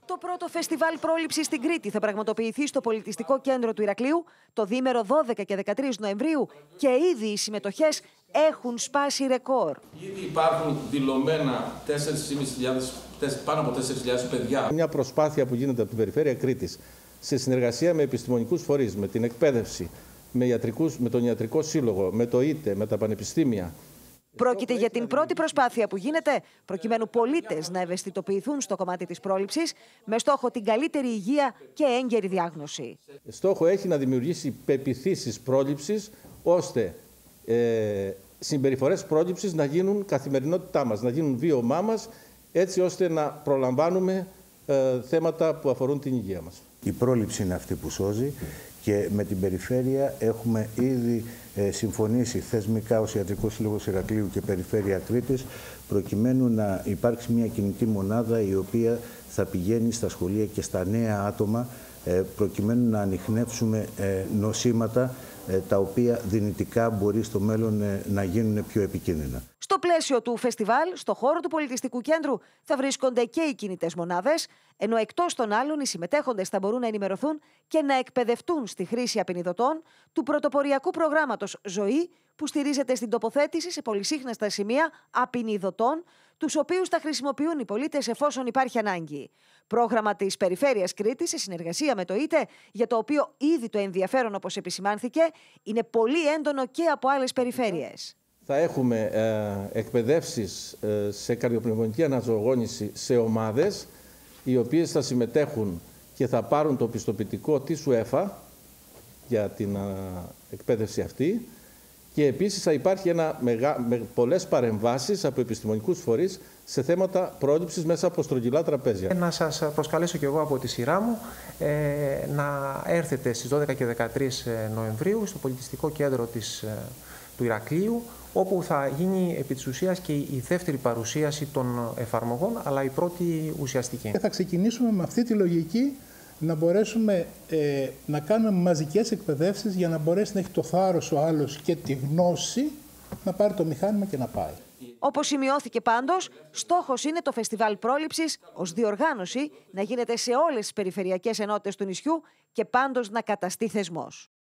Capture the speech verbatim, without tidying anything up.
Το πρώτο φεστιβάλ πρόληψης στην Κρήτη θα πραγματοποιηθεί στο Πολιτιστικό Κέντρο του Ηρακλείου το διήμερο δώδεκα και δεκατρείς Νοεμβρίου και ήδη οι συμμετοχές έχουν σπάσει ρεκόρ. Ήδη υπάρχουν δηλωμένα τέσσερις χιλιάδες, πάνω από τέσσερις χιλιάδες παιδιά. Μια προσπάθεια που γίνεται από την Περιφέρεια Κρήτης σε συνεργασία με επιστημονικούς φορείς, με την εκπαίδευση, με, ιατρικούς, με τον Ιατρικό Σύλλογο, με το ΙΤΕ, με τα πανεπιστήμια. Πρόκειται για την πρώτη προσπάθεια που γίνεται προκειμένου πολίτες να ευαισθητοποιηθούν στο κομμάτι της πρόληψης με στόχο την καλύτερη υγεία και έγκαιρη διάγνωση. Στόχο έχει να δημιουργήσει πεποιθήσεις πρόληψης ώστε ε, συμπεριφορές πρόληψης να γίνουν καθημερινότητά μας, να γίνουν βίωμά μας, έτσι ώστε να προλαμβάνουμε ε, θέματα που αφορούν την υγεία μας. Η πρόληψη είναι αυτή που σώζει και με την Περιφέρεια έχουμε ήδη ε, συμφωνήσει θεσμικά ως Ιατρικός Σύλλογος Ηρακλείου και Περιφέρεια Κρήτης προκειμένου να υπάρξει μια κινητή μονάδα η οποία θα πηγαίνει στα σχολεία και στα νέα άτομα ε, προκειμένου να ανιχνεύσουμε ε, νοσήματα ε, τα οποία δυνητικά μπορεί στο μέλλον ε, να γίνουν πιο επικίνδυνα. Στο πλαίσιο του φεστιβάλ, στο χώρο του Πολιτιστικού Κέντρου, θα βρίσκονται και οι κινητές μονάδες, ενώ εκτός των άλλων οι συμμετέχοντες θα μπορούν να ενημερωθούν και να εκπαιδευτούν στη χρήση απεινιδωτών του πρωτοποριακού προγράμματος Ζωή, που στηρίζεται στην τοποθέτηση σε πολυσύχναστα σημεία απεινιδωτών, τους οποίους θα χρησιμοποιούν οι πολίτες εφόσον υπάρχει ανάγκη. Πρόγραμμα της Περιφέρειας Κρήτης σε συνεργασία με το ΙΤΕ, για το οποίο ήδη το ενδιαφέρον, όπως επισημάνθηκε, είναι πολύ έντονο και από άλλες περιφέρειες. Θα έχουμε ε, εκπαιδεύσεις ε, σε καρδιοπνευμονική αναζωογόνηση σε ομάδες, οι οποίες θα συμμετέχουν και θα πάρουν το πιστοποιητικό της UEFA για την ε, εκπαίδευση αυτή. Και επίσης θα υπάρχει ένα μεγα, με πολλές παρεμβάσεις από επιστημονικούς φορείς σε θέματα πρόληψης μέσα από στρογγυλά τραπέζια. Να σας προσκαλέσω και εγώ από τη σειρά μου ε, να έρθετε στις δώδεκα και δεκατρείς Νοεμβρίου στο Πολιτιστικό Κέντρο της, του Ηρακλείου, όπου θα γίνει επί της ουσίας και η δεύτερη παρουσίαση των εφαρμογών, αλλά η πρώτη ουσιαστική. Θα ξεκινήσουμε με αυτή τη λογική να μπορέσουμε ε, να κάνουμε μαζικές εκπαιδεύσεις για να μπορέσει να έχει το θάρρος ο άλλος και τη γνώση να πάρει το μηχάνημα και να πάει. Όπως σημειώθηκε πάντως, στόχος είναι το φεστιβάλ πρόληψης ως διοργάνωση να γίνεται σε όλες τις περιφερειακές ενότητες του νησιού και πάντως να καταστεί θεσμός.